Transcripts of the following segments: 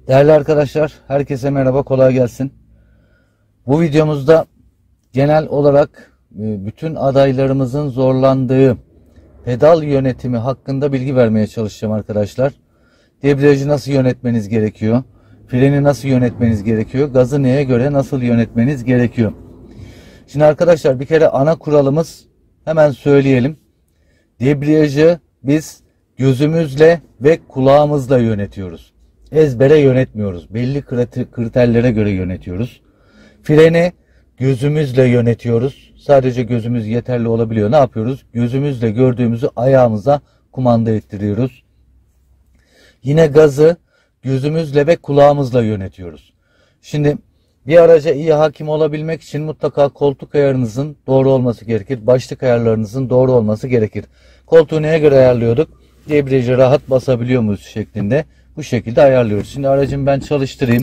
Değerli arkadaşlar, herkese merhaba, kolay gelsin. Bu videomuzda genel olarak bütün adaylarımızın zorlandığı pedal yönetimi hakkında bilgi vermeye çalışacağım arkadaşlar. Debriyajı nasıl yönetmeniz gerekiyor? Freni nasıl yönetmeniz gerekiyor? Gazı neye göre nasıl yönetmeniz gerekiyor? Şimdi arkadaşlar bir kere ana kuralımız, hemen söyleyelim. Debriyajı biz gözümüzle ve kulağımızla yönetiyoruz. Ezbere yönetmiyoruz. Belli kriterlere göre yönetiyoruz. Freni gözümüzle yönetiyoruz. Sadece gözümüz yeterli olabiliyor. Ne yapıyoruz? Gözümüzle gördüğümüzü ayağımıza kumanda ettiriyoruz. Yine gazı gözümüzle ve kulağımızla yönetiyoruz. Şimdi bir araca iyi hakim olabilmek için mutlaka koltuk ayarınızın doğru olması gerekir. Başlık ayarlarınızın doğru olması gerekir. Koltuğu neye göre ayarlıyorduk? Debriyajı rahat basabiliyor muyuz şeklinde. Bu şekilde ayarlıyoruz. Şimdi aracımı ben çalıştırayım.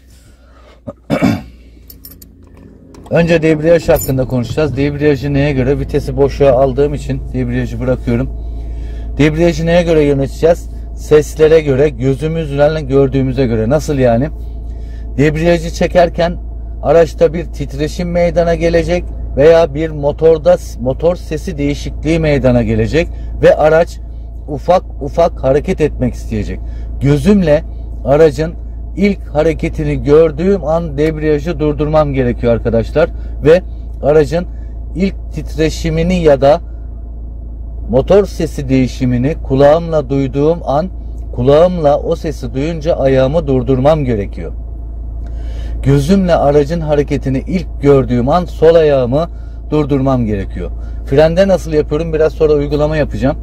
Önce debriyaj hakkında konuşacağız. Debriyajı neye göre? Vitesi boşluğa aldığım için debriyajı bırakıyorum. Debriyajı neye göre yöneteceğiz? Seslere göre, gözümüzle gördüğümüze göre. Nasıl yani? Debriyajı çekerken araçta bir titreşim meydana gelecek veya bir motor sesi değişikliği meydana gelecek ve araç ufak ufak hareket etmek isteyecek. Gözümle aracın ilk hareketini gördüğüm an debriyajı durdurmam gerekiyor arkadaşlar ve aracın ilk titreşimini ya da motor sesi değişimini kulağımla duyduğum an, kulağımla o sesi duyunca ayağımı durdurmam gerekiyor. Gözümle aracın hareketini ilk gördüğüm an sol ayağımı durdurmam gerekiyor. Frende nasıl yapıyorum? Biraz sonra uygulama yapacağım.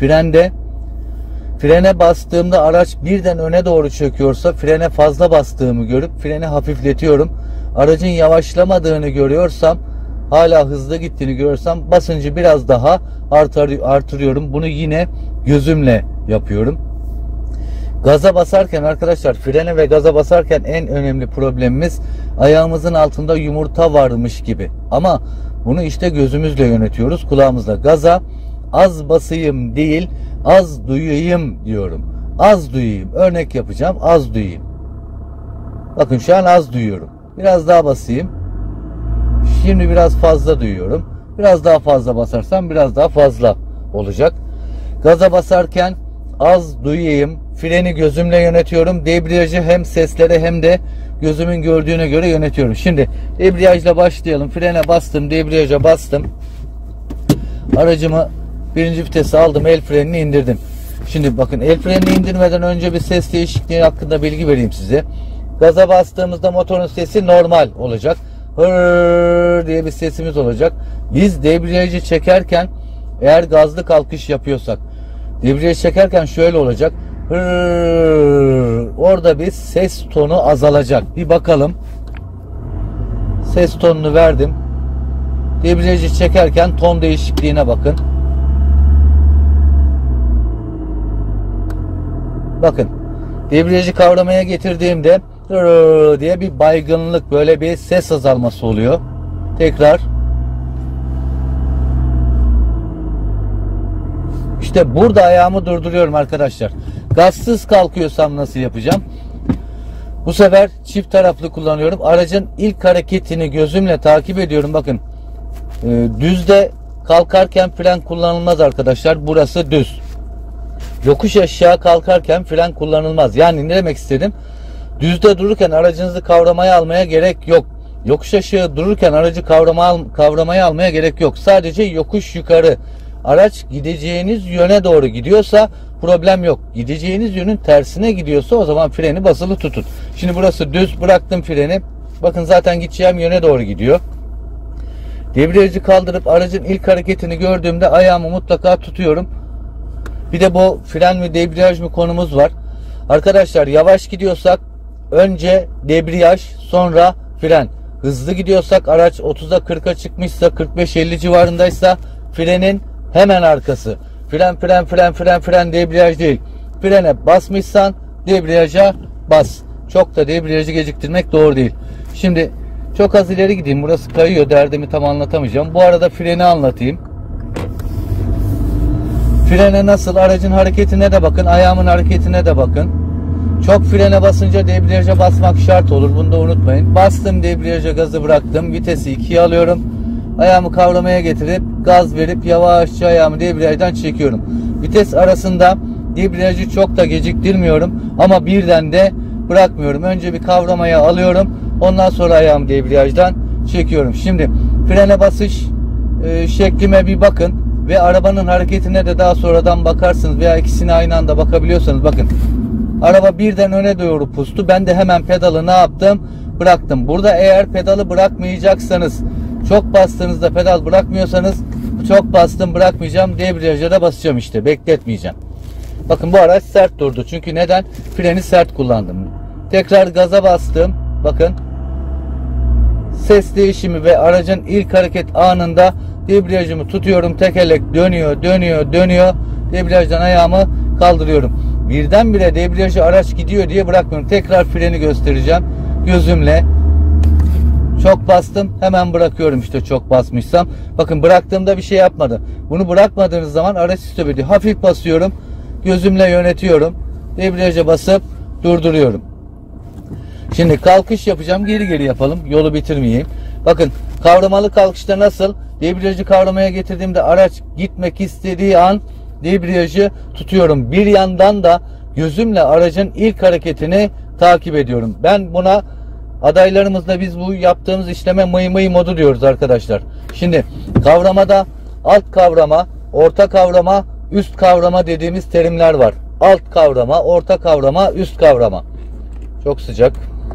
Frene bastığımda araç birden öne doğru çöküyorsa frene fazla bastığımı görüp freni hafifletiyorum. Aracın yavaşlamadığını görüyorsam, hala hızlı gittiğini görüyorsam basıncı biraz daha artırıyorum. Bunu yine gözümle yapıyorum. Gaza basarken arkadaşlar, frene ve gaza basarken en önemli problemimiz ayağımızın altında yumurta varmış gibi. Ama bunu işte gözümüzle yönetiyoruz, kulağımızla. Gaza az basayım değil, az duyayım diyorum. Az duyayım. Örnek yapacağım. Az duyayım. Bakın şu an az duyuyorum. Biraz daha basayım. Şimdi biraz fazla duyuyorum. Biraz daha fazla basarsam biraz daha fazla olacak. Gaza basarken az duyayım. Freni gözümle yönetiyorum. Debriyajı hem seslere hem de gözümün gördüğüne göre yönetiyorum. Şimdi debriyajla başlayalım. Frene bastım. Debriyaja bastım. Aracımı birinci vitese aldım. El frenini indirdim. Şimdi bakın, el frenini indirmeden önce bir ses değişikliği hakkında bilgi vereyim size. Gaza bastığımızda motorun sesi normal olacak. Hırrrr diye bir sesimiz olacak. Biz debriyajı çekerken, eğer gazlı kalkış yapıyorsak, debriyajı çekerken şöyle olacak. Hırrrr, orada bir ses tonu azalacak. Bir bakalım. Ses tonunu verdim. Debriyajı çekerken ton değişikliğine bakın. Bakın, debriyajı kavramaya getirdiğimde diye bir baygınlık, böyle bir ses azalması oluyor. Tekrar. İşte burada ayağımı durduruyorum arkadaşlar. Gazsız kalkıyorsam nasıl yapacağım? Bu sefer çift taraflı kullanıyorum. Aracın ilk hareketini gözümle takip ediyorum. Bakın, düzde kalkarken fren kullanılmaz arkadaşlar. Burası düz. Yokuş aşağı kalkarken fren kullanılmaz. Yani ne demek istedim? Düzde dururken aracınızı kavramaya almaya gerek yok. Yokuş aşağı dururken aracı kavramaya almaya gerek yok. Sadece yokuş yukarı. Araç gideceğiniz yöne doğru gidiyorsa problem yok. Gideceğiniz yönün tersine gidiyorsa o zaman freni basılı tutun. Şimdi burası düz, bıraktım freni. Bakın zaten gideceğim yöne doğru gidiyor. Debriyajı kaldırıp aracın ilk hareketini gördüğümde ayağımı mutlaka tutuyorum. Bir de bu fren mi debriyaj mı konumuz var. Arkadaşlar, yavaş gidiyorsak önce debriyaj, sonra fren. Hızlı gidiyorsak, araç 30'a 40'a çıkmışsa, 45-50 civarındaysa frenin hemen arkası. Fren debriyaj değil. Frene basmışsan debriyaja bas. Çok da debriyajı geciktirmek doğru değil. Şimdi çok az ileri gideyim. Burası kayıyor. Derdimi tam anlatamayacağım. Bu arada freni anlatayım. Frene nasıl? Aracın hareketine de bakın. Ayağımın hareketine de bakın. Çok frene basınca debriyaja basmak şart olur. Bunu da unutmayın. Bastım debriyaja, gazı bıraktım. Vitesi 2'ye alıyorum. Ayağımı kavramaya getirip gaz verip yavaşça ayağımı debriyajdan çekiyorum. Vites arasında debriyajı çok da geciktirmiyorum ama birden de bırakmıyorum. Önce bir kavramaya alıyorum. Ondan sonra ayağımı debriyajdan çekiyorum. Şimdi frene basış şeklime bir bakın ve arabanın hareketine de daha sonradan bakarsınız veya ikisine aynı anda bakabiliyorsanız bakın. Araba birden öne doğru pustu. Ben de hemen pedalı ne yaptım? Bıraktım. Burada eğer pedalı bırakmayacaksanız, çok bastığınızda pedal bırakmıyorsanız, çok bastım bırakmayacağım, debriyaja da basacağım işte. Bekletmeyeceğim. Bakın bu araç sert durdu. Çünkü neden? Freni sert kullandım. Tekrar gaza bastım. Bakın. Ses değişimi ve aracın ilk hareket anında debriyajımı tutuyorum. Tekerlek dönüyor, dönüyor, dönüyor. Debriyajdan ayağımı kaldırıyorum. Birdenbire debriyajı araç gidiyor diye bırakmıyorum. Tekrar freni göstereceğim. Gözümle. Çok bastım. Hemen bırakıyorum işte çok basmışsam. Bakın bıraktığımda bir şey yapmadı. Bunu bırakmadığınız zaman araç stop ediyor. Hafif basıyorum. Gözümle yönetiyorum. Debriyaja basıp durduruyorum. Şimdi kalkış yapacağım. Geri geri yapalım. Yolu bitirmeyeyim. Bakın kavramalı kalkışta nasıl? Debriyajı kavramaya getirdiğimde araç gitmek istediği an debriyajı tutuyorum. Bir yandan da gözümle aracın ilk hareketini takip ediyorum. Ben buna adaylarımızla biz bu yaptığımız işleme mıy modu diyoruz arkadaşlar. Şimdi kavramada alt kavrama, orta kavrama, üst kavrama dediğimiz terimler var. Alt kavrama, orta kavrama, üst kavrama. Çok sıcak.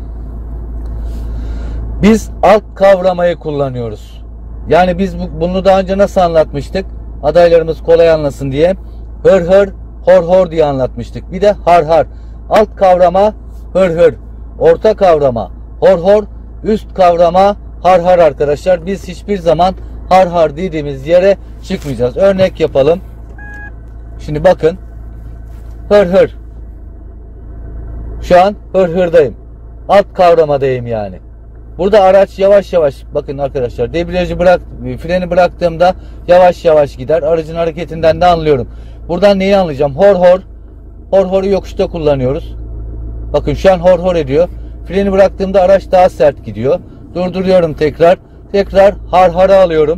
Biz alt kavramayı kullanıyoruz. Yani biz bunu daha önce nasıl anlatmıştık? Adaylarımız kolay anlasın diye hır hır, hor hor diye anlatmıştık. Bir de har har. Alt kavrama hır hır, orta kavrama hor hor, üst kavrama har har arkadaşlar. Biz hiçbir zaman har har dediğimiz yere çıkmayacağız. Örnek yapalım. Şimdi bakın. Hır hır. Şu an hır hırdayım. Alt kavramadayım yani. Burada araç yavaş yavaş, bakın arkadaşlar, debriyajı freni bıraktığımda yavaş yavaş gider. Aracın hareketinden de anlıyorum. Buradan neyi anlayacağım? Hor hor. Hor horu yokuşta kullanıyoruz. Bakın şu an hor hor ediyor. Freni bıraktığımda araç daha sert gidiyor. Durduruyorum tekrar. Tekrar har hara alıyorum.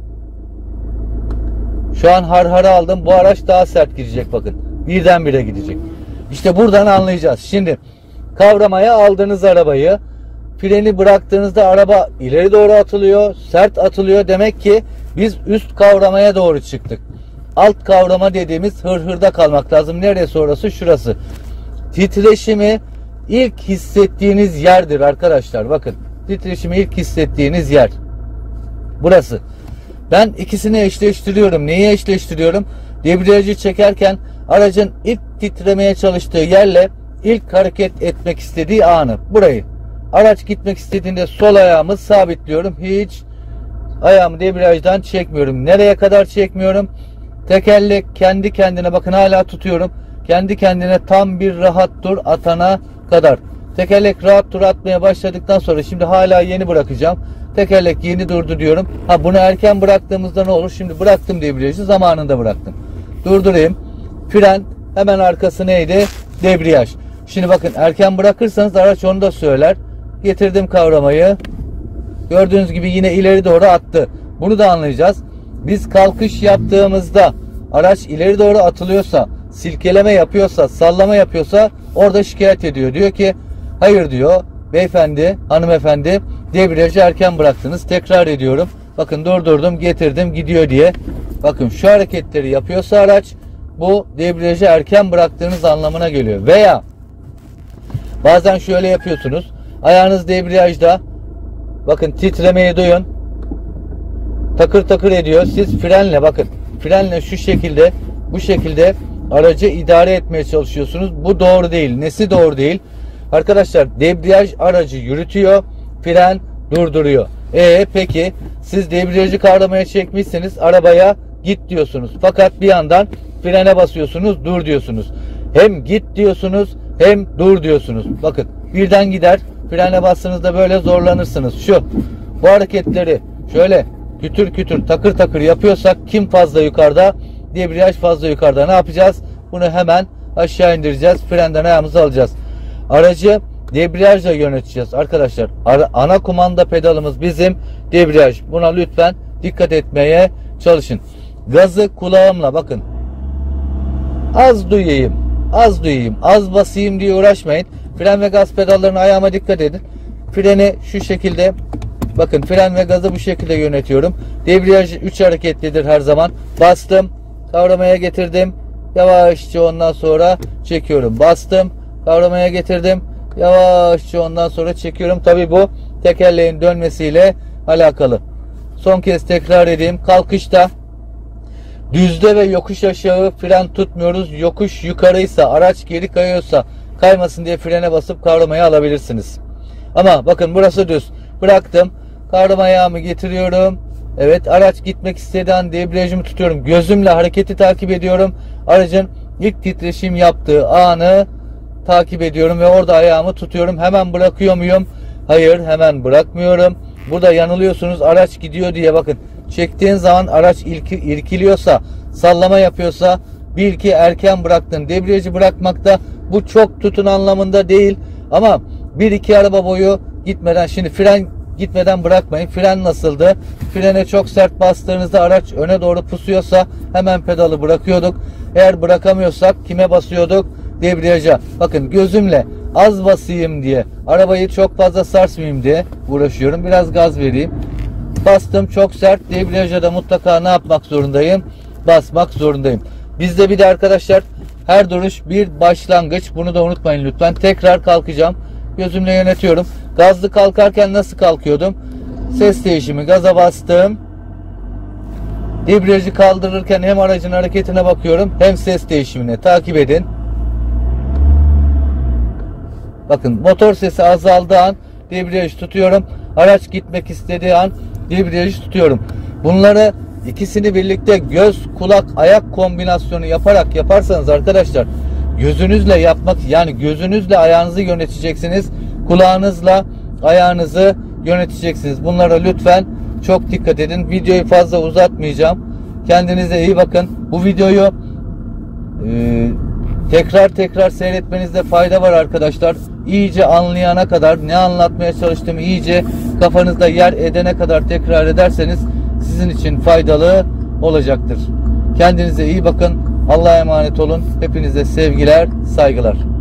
Şu an har hara aldım. Bu araç daha sert gidecek bakın. Birdenbire gidecek. İşte buradan anlayacağız. Şimdi kavramaya aldığınız arabayı, freni bıraktığınızda araba ileri doğru atılıyor, sert atılıyor. Demek ki biz üst kavramaya doğru çıktık. Alt kavrama dediğimiz hır hırda kalmak lazım. Neresi orası? Şurası. Titreşimi ilk hissettiğiniz yerdir arkadaşlar. Bakın. Titreşimi ilk hissettiğiniz yer. Burası. Ben ikisini eşleştiriyorum. Neyi eşleştiriyorum? Debriyajı çekerken aracın ilk titremeye çalıştığı yerle ilk hareket etmek istediği anı. Burayı. Araç gitmek istediğinde sol ayağımı sabitliyorum. Hiç ayağımı debriyajdan çekmiyorum. Nereye kadar çekmiyorum? Tekerlek kendi kendine, bakın hala tutuyorum. Kendi kendine tam bir rahat tur atana kadar. Tekerlek rahat tur atmaya başladıktan sonra, şimdi hala yeni bırakacağım. Tekerlek yeni durdu diyorum. Bunu erken bıraktığımızda ne olur? Şimdi bıraktım debriyajı, zamanında bıraktım. Durdurayım. Fren, hemen arkası neydi? Debriyaj. Şimdi bakın erken bırakırsanız araç onu da söyler. Getirdim kavramayı. Gördüğünüz gibi yine ileri doğru attı. Bunu da anlayacağız. Biz kalkış yaptığımızda araç ileri doğru atılıyorsa, silkeleme yapıyorsa, sallama yapıyorsa orada şikayet ediyor. Diyor ki hayır diyor beyefendi, hanımefendi, debriyajı erken bıraktınız. Tekrar ediyorum. Bakın durdurdum, getirdim, gidiyor diye. Bakın şu hareketleri yapıyorsa araç, bu debriyajı erken bıraktığınız anlamına geliyor. Veya bazen şöyle yapıyorsunuz. Ayağınız debriyajda. Bakın titremeyi duyun. Takır takır ediyor. Siz frenle, bakın frenle şu şekilde, bu şekilde aracı idare etmeye çalışıyorsunuz. Bu doğru değil. Nesi doğru değil? Arkadaşlar debriyaj aracı yürütüyor. Fren durduruyor. Peki siz debriyajı kavramaya çekmişsiniz. Arabaya git diyorsunuz. Fakat bir yandan frene basıyorsunuz. Dur diyorsunuz. Hem git diyorsunuz hem dur diyorsunuz. Bakın birden gider. Frene bastığınızda böyle zorlanırsınız. Bu hareketleri şöyle kütür kütür, takır takır yapıyorsak kim fazla yukarıda? Debriyaj fazla yukarıda. Ne yapacağız? Bunu hemen aşağı indireceğiz. Frenden ayağımızı alacağız. Aracı debriyajla yöneteceğiz arkadaşlar. Ana kumanda pedalımız bizim debriyaj. Buna lütfen dikkat etmeye çalışın. Gazı kulağımla bakın. Az duyayım, az basayım diye uğraşmayın. Fren ve gaz pedallarına ayağıma dikkat edin. Freni şu şekilde, bakın fren ve gazı bu şekilde yönetiyorum. Debriyaj 3 hareketlidir her zaman. Bastım, kavramaya getirdim. Yavaşça ondan sonra çekiyorum. Bastım, kavramaya getirdim. Yavaşça ondan sonra çekiyorum. Tabii bu tekerleğin dönmesiyle alakalı. Son kez tekrar edeyim. Kalkışta düzde ve yokuş aşağı fren tutmuyoruz. Yokuş yukarıysa, araç geri kayıyorsa kaymasın diye frene basıp kavramayı alabilirsiniz. Ama bakın burası düz. Bıraktım. Kavrama ayağımı getiriyorum. Evet, araç gitmek istediği an debriyajımı tutuyorum. Gözümle hareketi takip ediyorum. Aracın ilk titreşim yaptığı anı takip ediyorum ve orada ayağımı tutuyorum. Hemen bırakıyor muyum? Hayır, hemen bırakmıyorum. Burada yanılıyorsunuz. Araç gidiyor diye bakın. Çektiğin zaman araç irkiliyorsa, sallama yapıyorsa bil ki erken bıraktın. Debriyajı bırakmakta bu çok tutun anlamında değil. Ama 1-2 araba boyu gitmeden, şimdi fren gitmeden bırakmayın. Fren nasıldı? Frene çok sert bastığınızda araç öne doğru pusuyorsa hemen pedalı bırakıyorduk. Eğer bırakamıyorsak kime basıyorduk? Debriyaja. Bakın gözümle az basayım diye, arabayı çok fazla sarsmayayım diye uğraşıyorum. Biraz gaz vereyim. Bastım çok sert. Debriyaja da mutlaka ne yapmak zorundayım? Basmak zorundayım. Bizde bir de arkadaşlar her duruş bir başlangıç. Bunu da unutmayın lütfen. Tekrar kalkacağım. Gözümle yönetiyorum. Gazlı kalkarken nasıl kalkıyordum? Ses değişimi. Gaza bastım. Debriyajı kaldırırken hem aracın hareketine bakıyorum hem ses değişimine. Takip edin. Bakın motor sesi azaldığı an debriyajı tutuyorum. Araç gitmek istediği an debriyajı tutuyorum. Bunları ikisini birlikte göz, kulak, ayak kombinasyonu yaparsanız arkadaşlar gözünüzle yapmak, yani gözünüzle ayağınızı yöneteceksiniz. Kulağınızla ayağınızı yöneteceksiniz. Bunlara lütfen çok dikkat edin. Videoyu fazla uzatmayacağım. Kendinize iyi bakın. Bu videoyu tekrar seyretmenizde fayda var arkadaşlar. İyice anlayana kadar, ne anlatmaya çalıştığımı iyice kafanızda yer edene kadar tekrar ederseniz sizin için faydalı olacaktır. Kendinize iyi bakın. Allah'a emanet olun. Hepinize sevgiler, saygılar.